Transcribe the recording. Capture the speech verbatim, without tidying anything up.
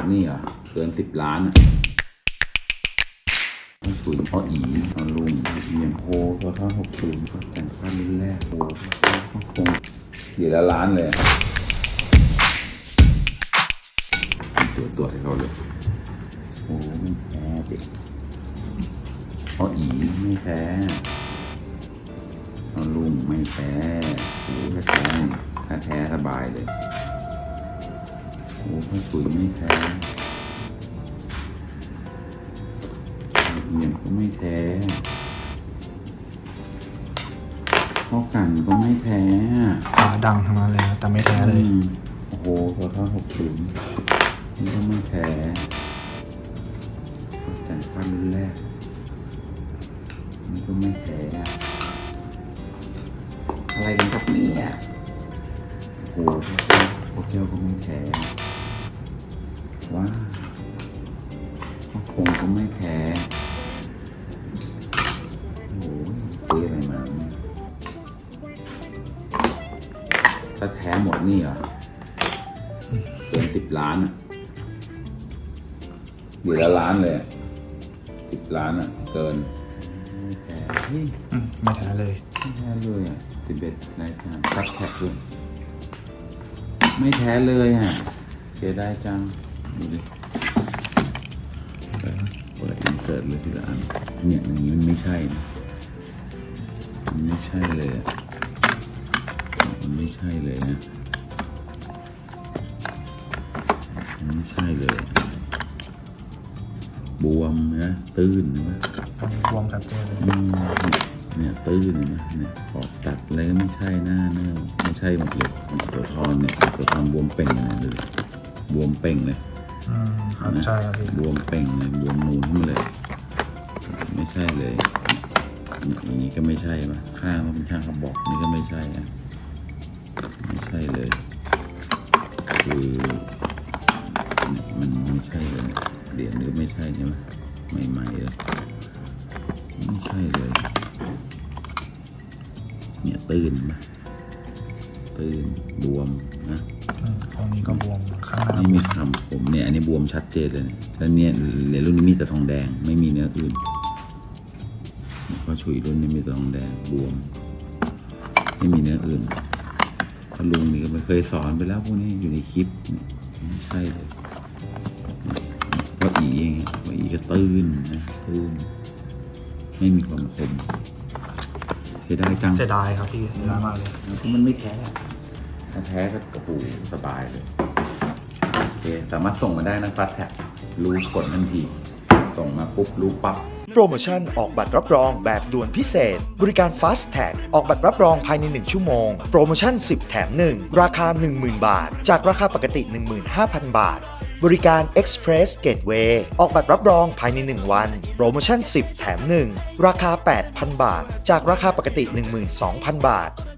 นี่เหรอเกินสิบล้านฉุยพ่ออีนอนลุงเมียนโฮตัวท่อหกศูนย์แต่งขั้นรุ่นแรกโอ้คงเดี๋ยวละล้านเลยตัวตัวให้เขาเลยโอ้ไม่แพ้เด็กพ่ออีไม่แพ้นอนลุงไม่แพ้โอ้แพ้แพ้แท้สบายเลยโอ้พ่อฉุยไม่แพ้เมียนก็ไม่แท้พ่อกันก็ไม่แท้ขาดังทั้งนั้นเลยแต่ไม่แท้เลยโอ้โหตัวท่อหกศูนย์นี่ก็ไม่แท้แต่งขั้นรุ่นแรกนี่ก็ไม่แท้อะไรกันครับเนี่ยโอ้โหพวกเจ้าก็ไม่แท้ว้าพ่อคงก็ไม่แท้ซื้ออะไรมาถ้าแท้หมดนี่เหรอเกินสิบล้านอ่ะเดี๋ยวละล้านเลยสิบล้านอ่ะเกินไม่แท้ไม่แท้เลยไม่แท้เลยอ่ะสิบเอ็ดรายการซับแท็กด้วยไม่แท้เลยอ่ะเสียดายจังดูดิเปิดอินเสิร์ตเลยทีละอันเนี่ยอย่างนี้มันไม่ใช่นะมันไม่ใช่เลยมันไม่ใช่เลยนะมันไม่ใช่เลยบวมนะตื้นนะบวมชัดเจนเลยเนี่ยตื้นนะเนี่ยขอบตัดอะไรก็ไม่ใช่หน้าเนื้อไม่ใช่หมดเลยตัวทอนเนี่ยตัวทอนบวมเป่งเลยบวมเป่งเลยอืมครับใช่ครับบวมเป่งเลยบวมนูนขึ้นมาเลยไม่ใช่เลยอย่างนี้ก็ไม่ใช่ป่ะข้างมันข้างกระบอกนี่ก็ไม่ใช่อ่ะไม่ใช่เลยคือมันไม่ใช่เลยเดี๋ยวนี้ไม่ใช่ใช่ไหมใหม่ๆเลยไม่ใช่เลยเนี่ยตื่นไหมตื่นบวมนะตรงนี้ก็บวมข้างหน้านี่มีคำผมเนี่ยอันนี้บวมชัดเจนเลยแล้วเนี่ยในรุ่นนี้มีแต่ทองแดงไม่มีเนื้ออื่นพอฉุยรุ่นนี้มีแต่ทองแดงบวมไม่มีเนื้ออื่นพลุงนี่ก็ไม่เคยสอนไปแล้วพวกนี้อยู่ในคลิปไม่ใช่เลยว่าอีเองว่าอีก็ตื้นนะตื้นไม่มีความคมเสียดายจังเสียดายครับพี่เสียดายมากเลยเพราะมันไม่แท้ถ้าแท้ก็โอ้โหสบายเลยโอเคสามารถส่งมาได้นะฟัสแท็กรู้กดทันทีส่งมาปุ๊บรู้ปั๊บโปรโมชั่นออกบัตรรับรองแบบด่วนพิเศษบริการ Fast Tag ออกบัตรรับรองภายในหนึ่งชั่วโมงโปรโมชั่นสิบแถมหนึ่งราคา หนึ่งหมื่น บาทจากราคาปกติ หนึ่งหมื่นห้าพัน บาทบริการ Express Gateway ออกบัตรรับรองภายในหนึ่งวันโปรโมชั่นสิบแถมหนึ่งราคา แปดพัน บาทจากราคาปกติ หนึ่งหมื่นสองพัน บาท